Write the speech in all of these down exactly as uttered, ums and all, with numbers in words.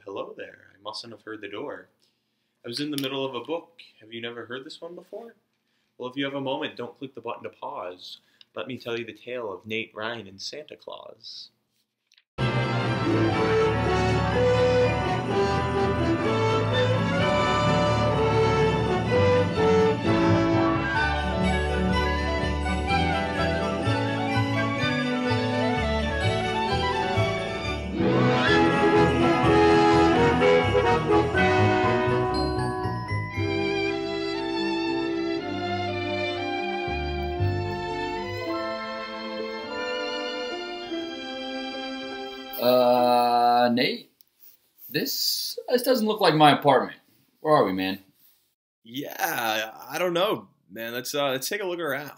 hello there. I mustn't have heard the door. I was in the middle of a book. Have you never heard this one before? Well, if you have a moment, don't click the button to pause. Let me tell you the tale of Nate, Ryan, and Santa Claus. Uh, Nate, this this doesn't look like my apartment. Where are we, man? Yeah, I don't know, man. Let's uh, let's take a look around.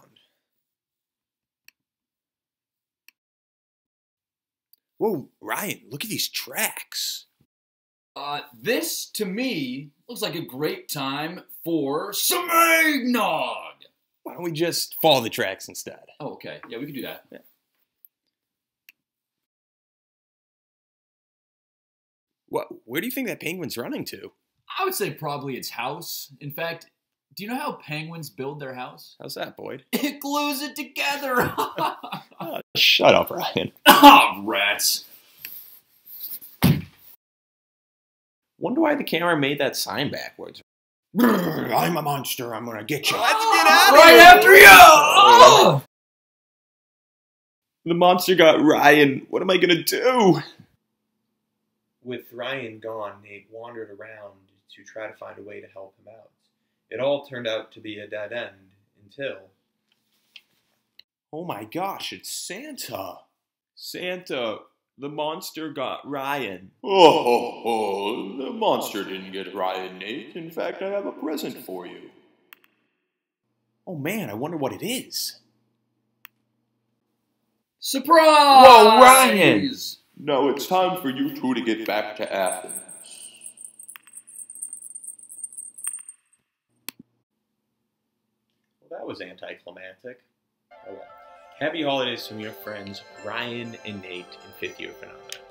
Whoa, Ryan, look at these tracks. Uh, this to me looks like a great time for some eggnog. Why don't we just follow the tracks instead? Oh, okay. Yeah, we can do that. Yeah. What? Where do you think that penguin's running to? I would say probably its house. In fact, do you know how penguins build their house? How's that, Boyd? It glues it together. Oh, shut up, Ryan. Ah, rats. Wonder why the camera made that sign backwards. Brrr, I'm a monster. I'm gonna get you. Let's get out of right here. After you. Oh! The monster got Ryan. What am I gonna do? With Ryan gone, Nate wandered around to try to find a way to help him out. It all turned out to be a dead end until... Oh my gosh, it's Santa! Santa, the monster got Ryan. Oh, ho, ho. The monster didn't get Ryan, Nate. In fact, I have a present for you. Oh man, I wonder what it is. Surprise! Whoa, Ryan! Now it's time for you two to get back to Athens. Well, that was anticlimactic. Oh well. Happy holidays from your friends Ryan and Nate in fifth year Fenomena.